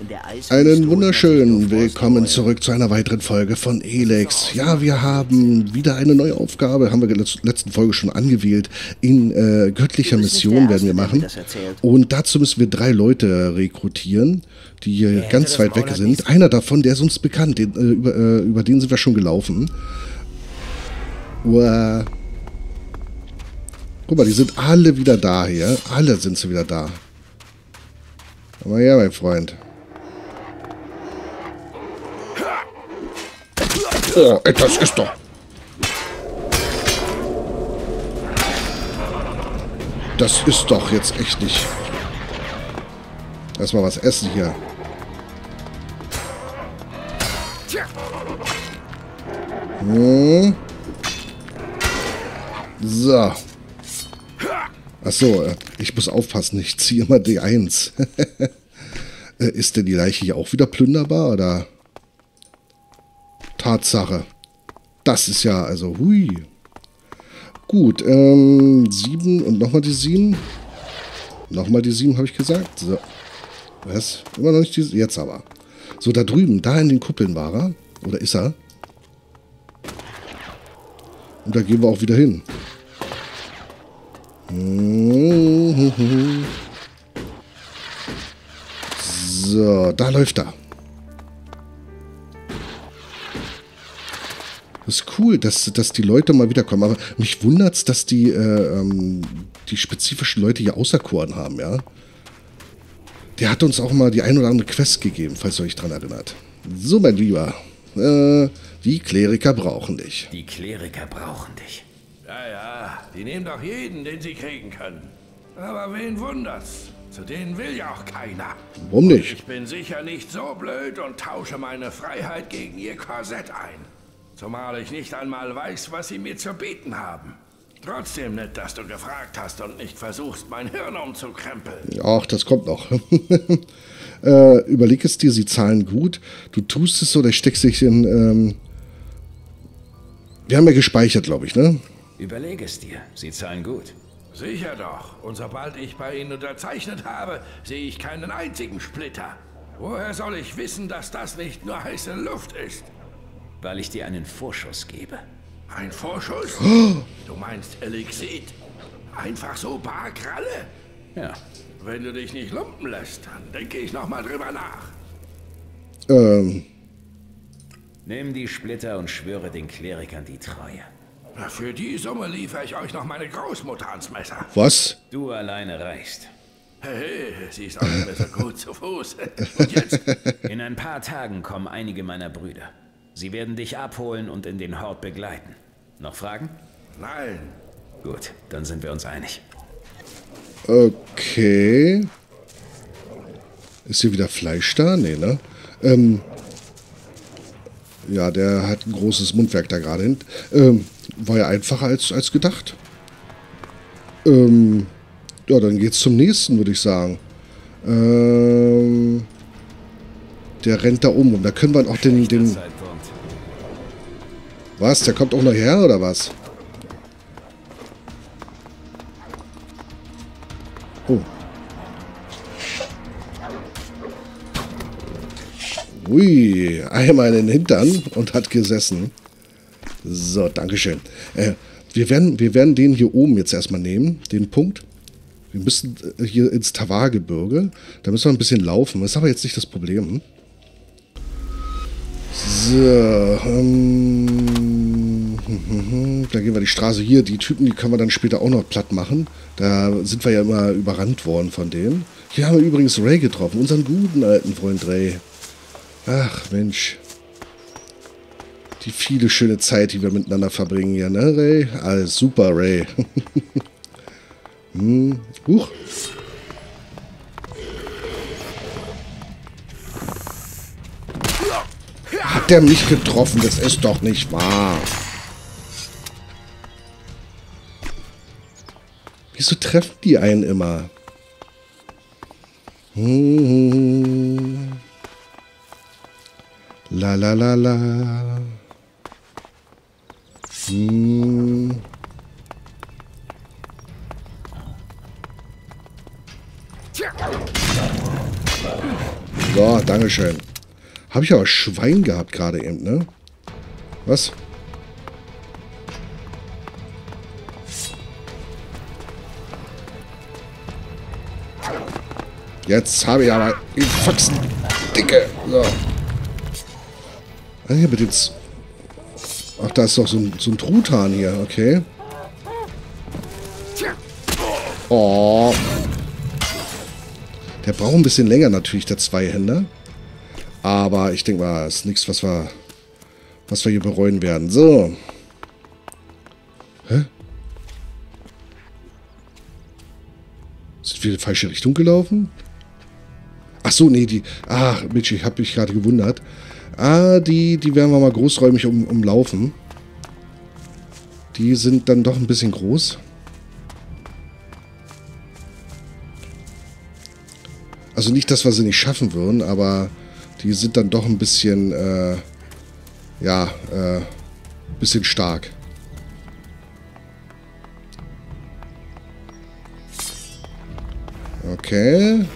Einen wunderschönen Willkommen zurück zu einer weiteren Folge von Elex. Ja, wir haben wieder eine neue Aufgabe, haben wir in der letzten Folge schon angewählt. In göttlicher Mission werden wir machen. Und dazu müssen wir 3 Leute rekrutieren, die hier ganz weit weg sind. Einer davon, der ist uns bekannt, über den sind wir schon gelaufen. Uah. Guck mal, die sind alle wieder da hier. Alle sind sie wieder da. Aber ja, mein Freund. Oh, das ist doch... Das ist doch jetzt echt nicht... Erstmal was essen hier. Hm. So. Achso, ich muss aufpassen, ich ziehe immer D1. Ist denn die Leiche hier auch wieder plünderbar, oder? Tatsache. Das ist ja, also, hui. Gut, 7 und nochmal die 7. Nochmal die 7, habe ich gesagt. So. Was? Immer noch nicht diese, jetzt aber. So, da drüben, da in den Kuppeln war er. Oder ist er? Und da gehen wir auch wieder hin. So, da läuft er. Das ist cool, dass die Leute mal wiederkommen. Aber mich wundert es, dass die spezifischen Leute hier auserkoren haben, ja. Der hat uns auch mal die ein oder andere Quest gegeben, falls ihr euch dran erinnert. So, mein Lieber. Die Kleriker brauchen dich. Die Kleriker brauchen dich. Ja, ja, die nehmen doch jeden, den sie kriegen können. Aber wen wundert's? Zu denen will ja auch keiner. Warum nicht? Ich bin sicher nicht so blöd und tausche meine Freiheit gegen ihr Korsett ein. Zumal ich nicht einmal weiß, was sie mir zu bieten haben. Trotzdem nett, dass du gefragt hast und nicht versuchst, mein Hirn umzukrempeln. Ach, das kommt noch. Überleg es dir, sie zahlen gut. Du tust es oder steckst dich in... Wir haben ja gespeichert, glaube ich, ne? Überlege es dir, sie zahlen gut. Sicher doch. Und sobald ich bei ihnen unterzeichnet habe, sehe ich keinen einzigen Splitter. Woher soll ich wissen, dass das nicht nur heiße Luft ist? Weil ich dir einen Vorschuss gebe. Ein Vorschuss? Du meinst Elixir? Einfach so bar Kralle? Ja. Wenn du dich nicht lumpen lässt, dann denke ich noch mal drüber nach. Nimm die Splitter und schwöre den Klerikern die Treue. Na, für die Summe liefere ich euch noch meine Großmutter ans Messer. Was? Du alleine reichst. Hey, sie ist auch nicht mehr so gut zu Fuß. Und jetzt? In ein paar Tagen kommen einige meiner Brüder. Sie werden dich abholen und in den Hort begleiten. Noch Fragen? Nein. Gut, dann sind wir uns einig. Okay. Ist hier wieder Fleisch da? Nee, ne? Ja, der hat ein großes Mundwerk da gerade hin. War ja einfacher als gedacht. Ja, dann geht's zum nächsten, würde ich sagen. Der rennt da um und da können wir auch den... Was? Der kommt auch noch her, oder was? Oh. Ui, einmal in den Hintern und hat gesessen. So, dankeschön. Wir werden den hier oben jetzt erstmal nehmen, den Punkt. Wir müssen hier ins Tavar-Gebirge. Da müssen wir ein bisschen laufen. Das ist aber jetzt nicht das Problem. So, da gehen wir die Straße hier. Die Typen, die können wir dann später auch noch platt machen. Da sind wir ja immer überrannt worden von denen. Hier haben wir übrigens Ray getroffen, unseren guten alten Freund Ray. Ach, Mensch. Die viele schöne Zeit, die wir miteinander verbringen hier, ne, Ray? Alles super, Ray. Huch. Hat der mich getroffen? Das ist doch nicht wahr. Wieso treffen die einen immer? La la la la. So, dankeschön. Habe ich aber Schwein gehabt gerade eben, ne? Was? Jetzt habe ich aber die Faxen dicke. So. Ah, hier mit dem Ach, da ist doch so ein Truthahn hier, okay. Oh. Der braucht ein bisschen länger natürlich, der Zweihänder. Aber ich denke mal, das ist nichts, was wir hier bereuen werden. So. Hä? Sind wir in die falsche Richtung gelaufen? Ach so, nee, die... Ach, Mensch, ich habe mich gerade gewundert. Ah, die werden wir mal großräumig umlaufen. Die sind dann doch ein bisschen groß. Also nicht, dass wir sie nicht schaffen würden, aber die sind dann doch ein bisschen, bisschen stark. Okay.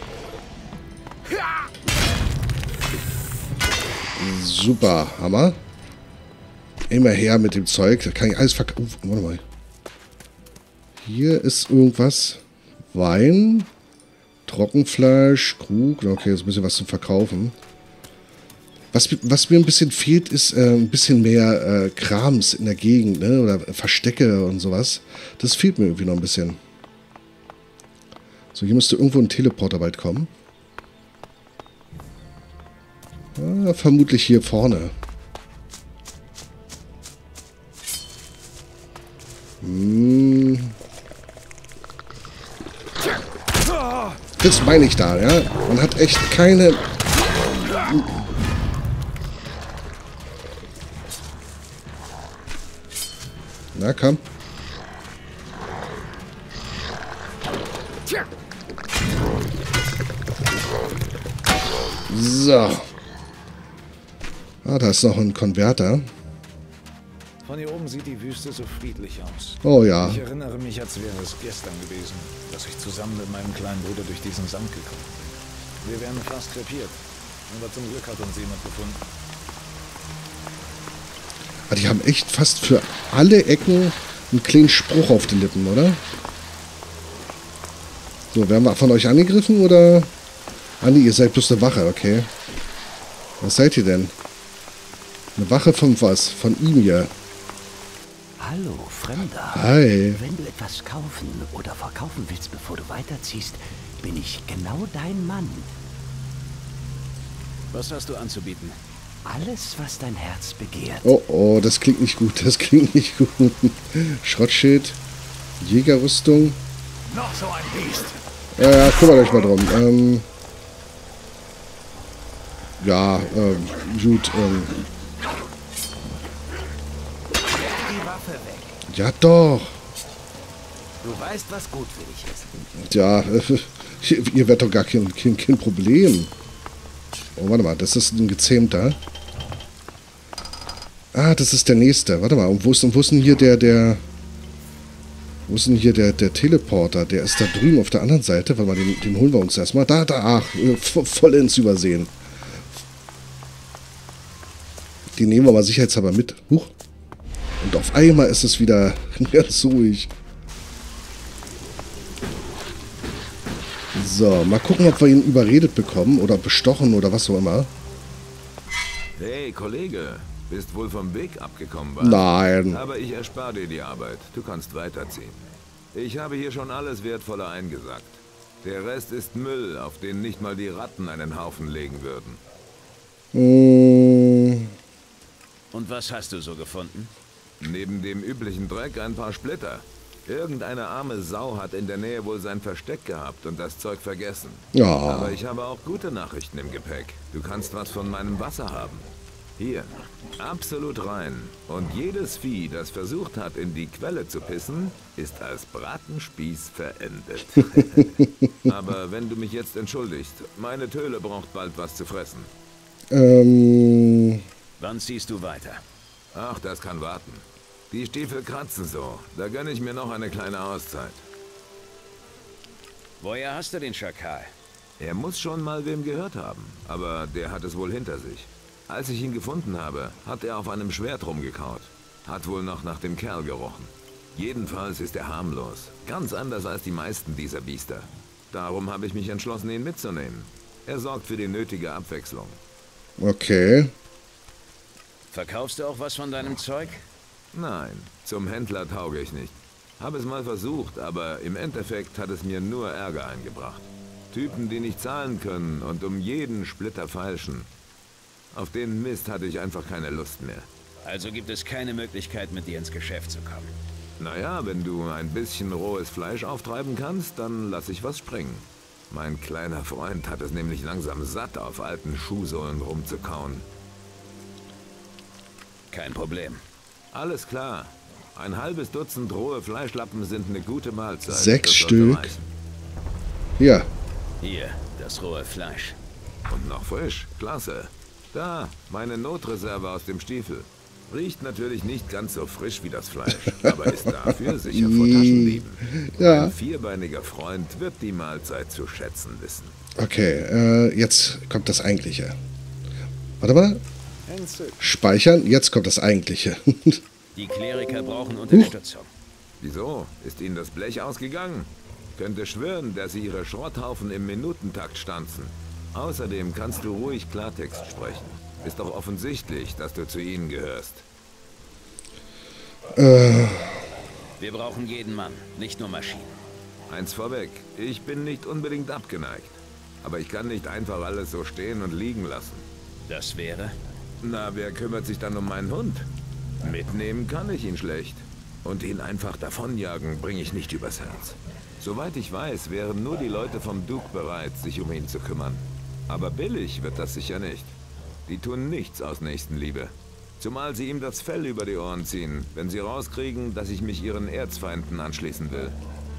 Super, Hammer. Immer her mit dem Zeug. Da kann ich alles verkaufen. Warte mal. Hier ist irgendwas. Wein. Trockenfleisch. Krug. Okay, jetzt ein bisschen was zum Verkaufen. Was mir ein bisschen fehlt, ist ein bisschen mehr Krams in der Gegend, ne? Oder Verstecke und sowas. Das fehlt mir irgendwie noch ein bisschen. So, hier müsste irgendwo ein Teleporter bald kommen. Ja, vermutlich hier vorne. Das meine ich da, ja. Man hat echt keine... Na, komm. So. Ah, da ist noch ein Konverter. Von hier oben sieht die Wüste so friedlich aus. Oh ja. Ich erinnere mich, als wäre es gestern gewesen, dass ich zusammen mit meinem kleinen Bruder durch diesen Sand gekommen bin. Wir wären fast krepiert. Aber zum Glück hat uns jemand gefunden. Ah, die haben echt fast für alle Ecken einen kleinen Spruch auf den Lippen, oder? So, werden wir von euch angegriffen, oder? Ah, nee, ihr seid bloß eine Wache, okay. Was seid ihr denn? Eine Wache von was? Von ihm hier. Hallo, Fremder. Hi. Wenn du etwas kaufen oder verkaufen willst, bevor du weiterziehst, bin ich genau dein Mann. Was hast du anzubieten? Alles, was dein Herz begehrt. Oh, oh, das klingt nicht gut. Das klingt nicht gut. Schrottschild. Jägerrüstung. Noch so ein Biest. Ja, kümmert euch mal drum. Ja, gut, Die Waffe weg. ja doch. Du weißt, was gut für dich ist. Ja, ihr werdet doch gar kein Problem. Oh, warte mal, das ist ein gezähmter. Ah, das ist der nächste. Warte mal, und wo ist denn hier wo ist denn hier der Teleporter? Der ist da drüben auf der anderen Seite. Warte mal, den holen wir uns erstmal. Da, ach, vollends übersehen. Die nehmen wir mal sicherheitshalber mit. Huch. Und auf einmal ist es wieder ganz ruhig. So, mal gucken, ob wir ihn überredet bekommen oder bestochen oder was auch immer. Hey, Kollege, bist wohl vom Weg abgekommen, wa? Nein. Aber ich erspare dir die Arbeit. Du kannst weiterziehen. Ich habe hier schon alles Wertvolle eingesackt. Der Rest ist Müll, auf den nicht mal die Ratten einen Haufen legen würden. Und was hast du so gefunden? Neben dem üblichen Dreck ein paar Splitter. Irgendeine arme Sau hat in der Nähe wohl sein Versteck gehabt und das Zeug vergessen. Ja. Aber ich habe auch gute Nachrichten im Gepäck. Du kannst was von meinem Wasser haben. Hier, absolut rein. Und jedes Vieh, das versucht hat, in die Quelle zu pissen, ist als Bratenspieß verendet. Aber wenn du mich jetzt entschuldigst, meine Töle braucht bald was zu fressen. Wann ziehst du weiter? Ach, das kann warten. Die Stiefel kratzen so. Da gönne ich mir noch eine kleine Auszeit. Woher hast du den Schakal? Er muss schon mal wem gehört haben, aber der hat es wohl hinter sich. Als ich ihn gefunden habe, hat er auf einem Schwert rumgekaut. Hat wohl noch nach dem Kerl gerochen. Jedenfalls ist er harmlos. Ganz anders als die meisten dieser Biester. Darum habe ich mich entschlossen, ihn mitzunehmen. Er sorgt für die nötige Abwechslung. Okay. Verkaufst du auch was von deinem Zeug? Nein, zum Händler tauge ich nicht. Habe es mal versucht, aber im Endeffekt hat es mir nur Ärger eingebracht. Typen, die nicht zahlen können und um jeden Splitter feilschen. Auf den Mist hatte ich einfach keine Lust mehr. Also gibt es keine Möglichkeit, mit dir ins Geschäft zu kommen. Naja, wenn du ein bisschen rohes Fleisch auftreiben kannst, dann lass ich was springen. Mein kleiner Freund hat es nämlich langsam satt, auf alten Schuhsohlen rumzukauen. Kein Problem. Alles klar. Ein halbes Dutzend rohe Fleischlappen sind eine gute Mahlzeit. 6 Das sollte Stück. reichen. Ja. Hier, das rohe Fleisch. Und noch frisch. Klasse. Da, meine Notreserve aus dem Stiefel. Riecht natürlich nicht ganz so frisch wie das Fleisch, aber ist dafür sicher vor Taschendieben. Ja. Ein vierbeiniger Freund wird die Mahlzeit zu schätzen wissen. Okay, jetzt kommt das Eigentliche. Warte mal. Speichern, jetzt kommt das Eigentliche. Die Kleriker brauchen Unterstützung. Wieso? Ist Ihnen das Blech ausgegangen? Könnte schwören, dass Sie Ihre Schrotthaufen im Minutentakt stanzen. Außerdem kannst du ruhig Klartext sprechen. Ist doch offensichtlich, dass du zu ihnen gehörst. Wir brauchen jeden Mann, nicht nur Maschinen. Eins vorweg, ich bin nicht unbedingt abgeneigt. Aber ich kann nicht einfach alles so stehen und liegen lassen. Das wäre? Na, wer kümmert sich dann um meinen Hund? Mitnehmen kann ich ihn schlecht. Und ihn einfach davonjagen bringe ich nicht übers Herz. Soweit ich weiß, wären nur die Leute vom Duke bereit, sich um ihn zu kümmern. Aber billig wird das sicher nicht. Die tun nichts aus Nächstenliebe. Zumal sie ihm das Fell über die Ohren ziehen, wenn sie rauskriegen, dass ich mich ihren Erzfeinden anschließen will.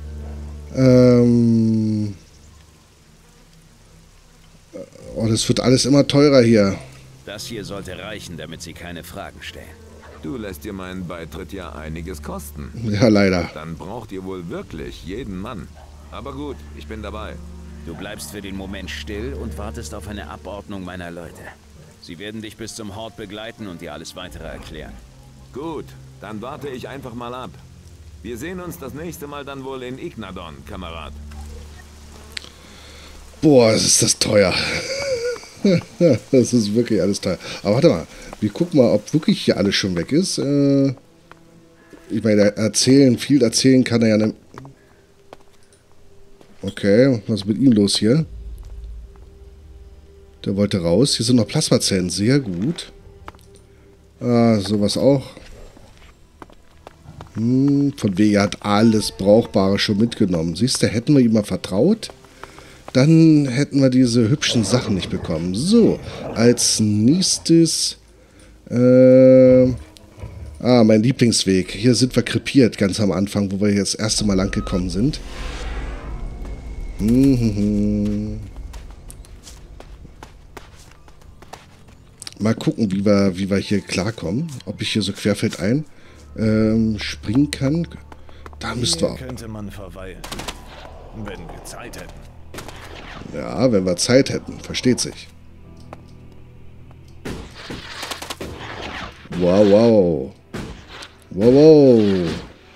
Oh, das wird alles immer teurer hier. Das hier sollte reichen, damit sie keine Fragen stellen. Du lässt dir meinen Beitritt ja einiges kosten. Ja, leider. Dann braucht ihr wohl wirklich jeden Mann. Aber gut, ich bin dabei. Du bleibst für den Moment still und wartest auf eine Abordnung meiner Leute. Sie werden dich bis zum Hort begleiten und dir alles Weitere erklären. Gut, dann warte ich einfach mal ab. Wir sehen uns das nächste Mal dann wohl in Ignadon, Kamerad. Boah, ist das teuer. Das ist wirklich alles teuer. Aber warte mal, wir gucken mal, ob wirklich hier alles schon weg ist. Ich meine, viel erzählen kann er ja nicht. Okay, was ist mit ihm los hier? Der wollte raus. Hier sind noch Plasmazellen. Sehr gut. Sowas auch. Von wegen, er hat alles Brauchbare schon mitgenommen. Siehst du, hätten wir ihm mal vertraut, dann hätten wir diese hübschen Sachen nicht bekommen. So, als nächstes... mein Lieblingsweg. Hier sind wir krepiert, ganz am Anfang, wo wir jetzt das erste Mal lang gekommen sind. Mal gucken, wie wir hier klarkommen. Ob ich hier so querfeldein springen kann. Da müssten wir auch. Könnte man verweilen, wenn wir Zeit hätten. Ja, wenn wir Zeit hätten. Versteht sich. Wow, wow. Wow, wow.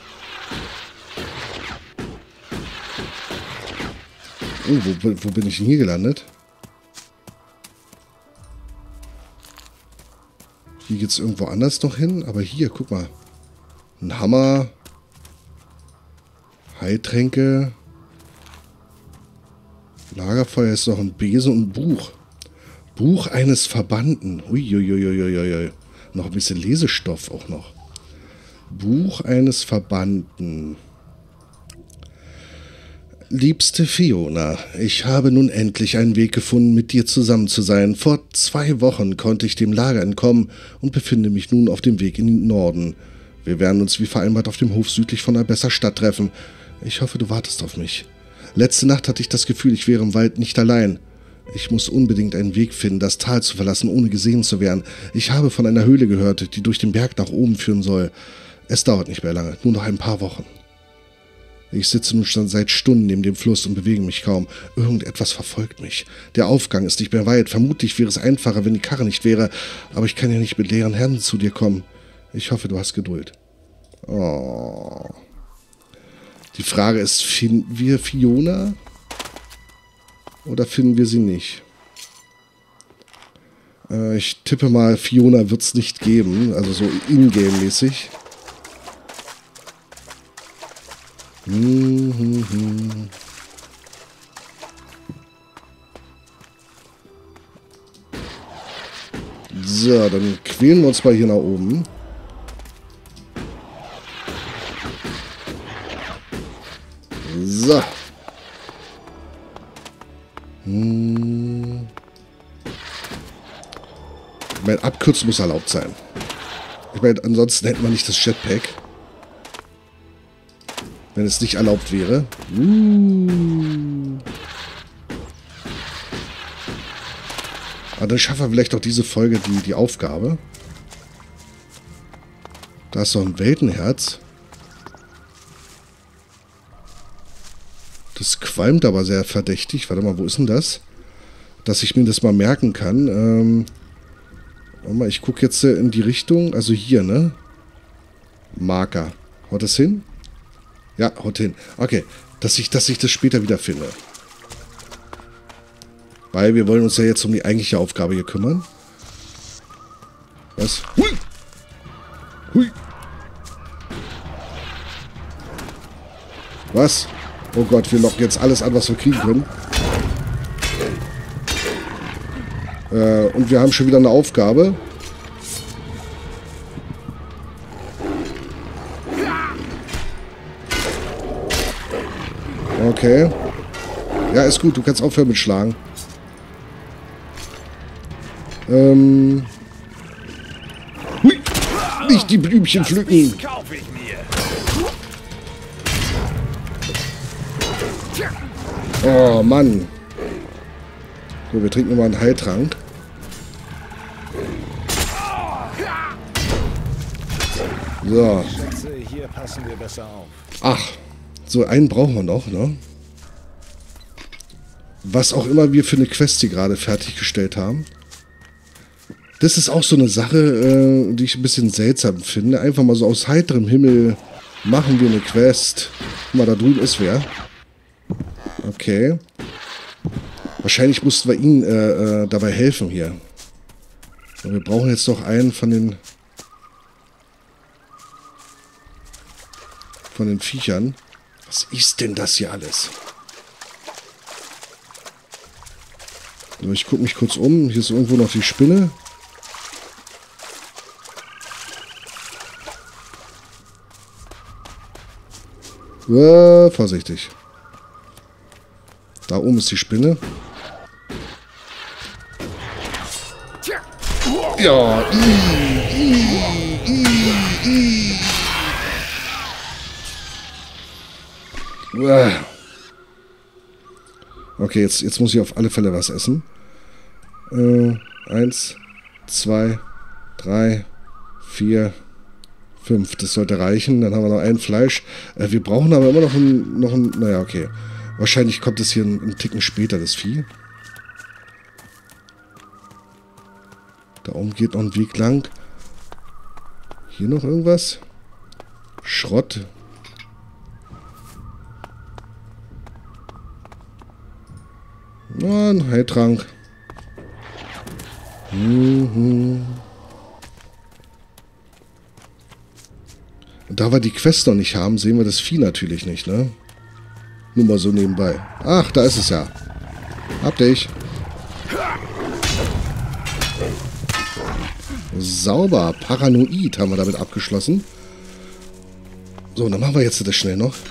Oh, wo bin ich denn hier gelandet? Hier geht es irgendwo anders noch hin, aber hier, guck mal. Ein Hammer. Heiltränke. Lagerfeuer ist noch ein Besen und ein Buch. Buch eines Verbannten. Uiuiuiuiui. Noch ein bisschen Lesestoff auch noch. Buch eines Verbannten. Liebste Fiona, ich habe nun endlich einen Weg gefunden, mit dir zusammen zu sein. Vor 2 Wochen konnte ich dem Lager entkommen und befinde mich nun auf dem Weg in den Norden. Wir werden uns wie vereinbart auf dem Hof südlich von Abessa Stadt treffen. Ich hoffe, du wartest auf mich. Letzte Nacht hatte ich das Gefühl, ich wäre im Wald nicht allein. Ich muss unbedingt einen Weg finden, das Tal zu verlassen, ohne gesehen zu werden. Ich habe von einer Höhle gehört, die durch den Berg nach oben führen soll. Es dauert nicht mehr lange, nur noch ein paar Wochen. Ich sitze nun schon seit Stunden neben dem Fluss und bewege mich kaum. Irgendetwas verfolgt mich. Der Aufgang ist nicht mehr weit. Vermutlich wäre es einfacher, wenn die Karre nicht wäre. Aber ich kann ja nicht mit leeren Händen zu dir kommen. Ich hoffe, du hast Geduld. Oh. Die Frage ist, finden wir Fiona? Oder finden wir sie nicht? Ich tippe mal, Fiona wird es nicht geben. Also so Ingame-mäßig. So, dann quälen wir uns mal hier nach oben. So. Ich meine, Abkürzen muss erlaubt sein. Ich meine, ansonsten hätte man nicht das Jetpack. Wenn es nicht erlaubt wäre. Aber dann schaffen wir vielleicht auch diese Folge die Aufgabe. Da ist noch ein Weltenherz. Das qualmt aber sehr verdächtig. Warte mal, wo ist denn das? Dass ich mir das mal merken kann. Warte mal, ich gucke jetzt in die Richtung. Also hier, ne? Marker. Haut das hin? Ja, haut hin. Okay, dass ich das später wieder finde. Weil wir wollen uns ja jetzt um die eigentliche Aufgabe hier kümmern. Was? Hui! Hui! Was? Oh Gott, wir locken jetzt alles an, was wir kriegen können. Und wir haben schon wieder eine Aufgabe. Okay. Ja, ist gut. Du kannst aufhören mit Schlagen. Hui. Nicht die Blümchen pflücken. Oh, Mann. So, wir trinken mal einen Heiltrank. So. Hier passen wir besser auf. Ach. So, einen brauchen wir noch, ne? Was auch immer wir für eine Quest hier gerade fertiggestellt haben. Das ist auch so eine Sache, die ich ein bisschen seltsam finde. Einfach mal so aus heiterem Himmel machen wir eine Quest. Guck mal, da drüben ist wer. Okay. Wahrscheinlich mussten wir ihnen dabei helfen hier. Und wir brauchen jetzt noch einen von den Viechern. Was ist denn das hier alles? Also ich gucke mich kurz um. Hier ist irgendwo noch die Spinne. Vorsichtig. Da oben ist die Spinne. Ja. Okay, jetzt muss ich auf alle Fälle was essen. 1, 2, 3, 4, 5. Das sollte reichen. Dann haben wir noch ein Fleisch. Wir brauchen aber immer noch ein... Naja, okay. Wahrscheinlich kommt es hier einen Ticken später, das Vieh. Da oben geht noch ein Weg lang. Hier noch irgendwas? Schrott. Ein Heiltrank. Und da wir die Quest noch nicht haben, sehen wir das Vieh natürlich nicht, ne? Nur mal so nebenbei. Ach, da ist es ja. Hab dich. Sauber. Paranoid haben wir damit abgeschlossen. So, dann machen wir jetzt das schnell noch.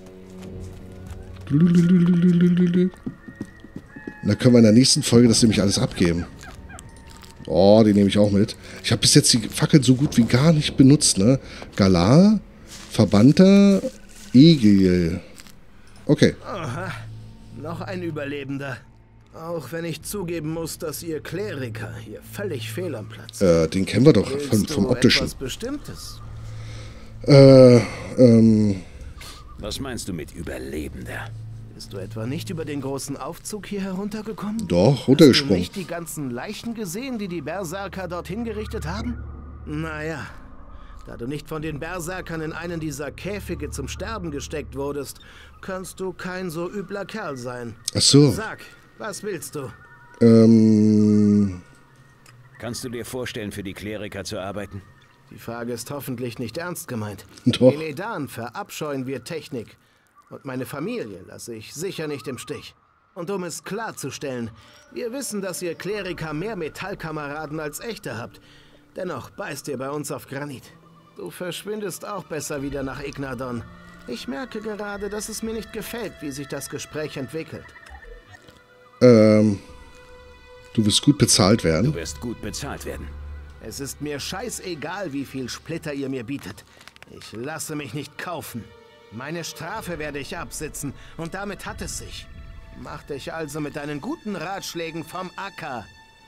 Da können wir in der nächsten Folge das nämlich alles abgeben. Oh, die nehme ich auch mit. Ich habe bis jetzt die Fackel so gut wie gar nicht benutzt, ne? Galar, Verbannter, Egil. Okay. Aha, noch ein Überlebender. Auch wenn ich zugeben muss, dass ihr Kleriker hier völlig fehl am Platz sind. Den kennen wir doch vom Optischen. Etwas Bestimmtes? Was meinst du mit Überlebender? Bist du etwa nicht über den großen Aufzug hier heruntergekommen? Doch, Hast runtergesprungen. du nicht die ganzen Leichen gesehen, die die Berserker dorthin gerichtet haben? Naja, da du nicht von den Berserkern in einen dieser Käfige zum Sterben gesteckt wurdest, kannst du kein so übler Kerl sein. Ach so. Sag, was willst du? Kannst du dir vorstellen, für die Kleriker zu arbeiten? Die Frage ist hoffentlich nicht ernst gemeint. Doch. In Edan verabscheuen wir Technik. Und meine Familie lasse ich sicher nicht im Stich. Und um es klarzustellen, wir wissen, dass ihr Kleriker mehr Metallkameraden als echte habt. Dennoch beißt ihr bei uns auf Granit. Du verschwindest auch besser wieder nach Ignadon. Ich merke gerade, dass es mir nicht gefällt, wie sich das Gespräch entwickelt. Du wirst gut bezahlt werden. Du wirst gut bezahlt werden. Es ist mir scheißegal, wie viel Splitter ihr mir bietet. Ich lasse mich nicht kaufen. Meine Strafe werde ich absitzen und damit hat es sich. Mach dich also mit deinen guten Ratschlägen vom Acker.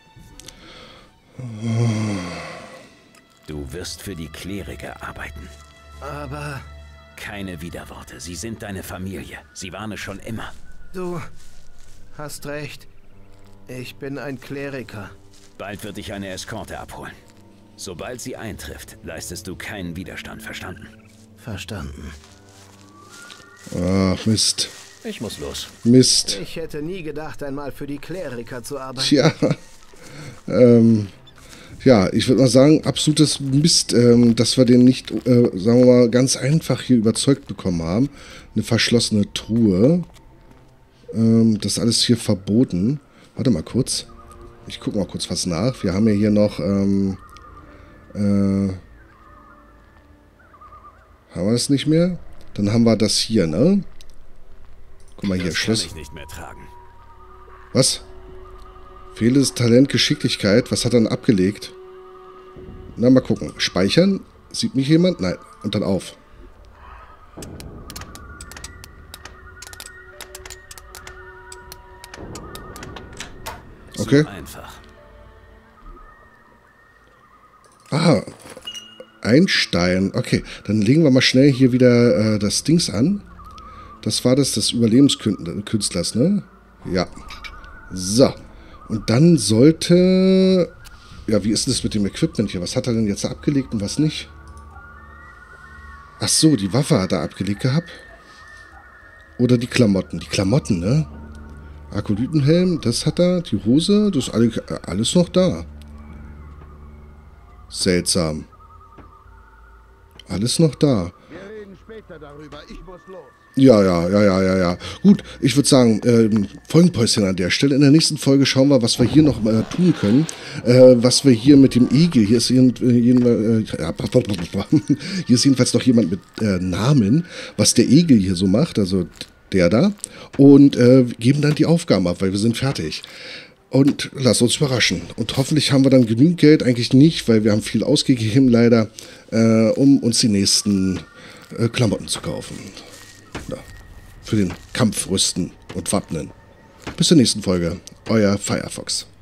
Du wirst für die Kleriker arbeiten. Aber Keine Widerworte. Sie sind deine Familie. Sie waren es schon immer. du hast recht. Ich bin ein Kleriker. Bald wird dich eine Eskorte abholen. Sobald sie eintrifft, leistest du keinen Widerstand. Verstanden? Verstanden. Ach, Mist. Ich muss los. Mist. Ich hätte nie gedacht, einmal für die Kleriker zu arbeiten. Tja. Ja, ich würde mal sagen, absolutes Mist, dass wir den nicht, sagen wir mal, ganz einfach hier überzeugt bekommen haben. Eine verschlossene Truhe. Das ist alles hier verboten. Warte mal kurz. Ich gucke mal kurz was nach. Wir haben ja hier noch, haben wir das nicht mehr? Dann haben wir das hier, ne? Guck mal hier, Das kann Schluss. ich nicht mehr tragen. Was? Fehlendes Talent, Geschicklichkeit. Was hat er denn abgelegt? Na, mal gucken. Speichern. Sieht mich jemand? Nein. Und dann auf. Okay. So einfach. Ah. Ein Stein. Okay. Dann legen wir mal schnell hier wieder das Dings an. Das war das des Überlebenskünstlers, ne? Ja. So. Und dann sollte... Ja, wie ist denn das mit dem Equipment hier? Was hat er denn jetzt abgelegt und was nicht? Ach so, die Waffe hat er abgelegt gehabt. Oder die Klamotten. Die Klamotten, ne? Akolytenhelm, das hat er. Die Hose, das ist alles noch da. Seltsam. Alles noch da. Wir reden später darüber. Ich muss los. Ja. Gut, ich würde sagen, Folgenpäuschen an der Stelle. In der nächsten Folge schauen wir, was wir hier noch mal tun können. Was wir hier mit dem Igel, hier ist jedenfalls noch jemand mit Namen, was der Igel hier so macht, also der da. Und geben dann die Aufgaben ab, weil wir sind fertig. Und lass uns überraschen. Und hoffentlich haben wir dann genügend Geld, eigentlich nicht, weil wir haben viel ausgegeben leider, um uns die nächsten Klamotten zu kaufen. Ja, für den Kampf rüsten und wappnen. Bis zur nächsten Folge. Euer Firefox.